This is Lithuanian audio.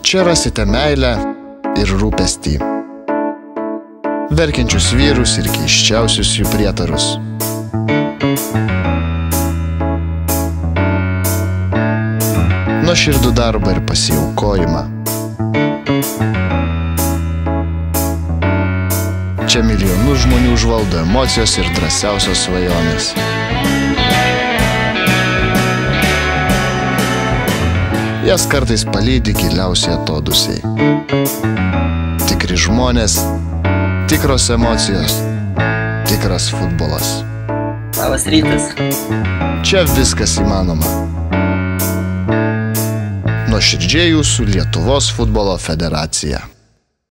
Čia rasite meilę ir rūpestį, verkiančius vyrus ir keisčiausius jų prietarus. Nuoširdų darbą ir pasiaukojimą. Čia milijonus žmonių užvaldo emocijos ir drąsiausios svajonės. Jas kartais palydi giliausiai atodusiai. Tikri žmonės, tikros emocijos, tikras futbolas. Labas rytas. Čia viskas įmanoma. Nuoširdžiai jūsų Lietuvos futbolo federacija.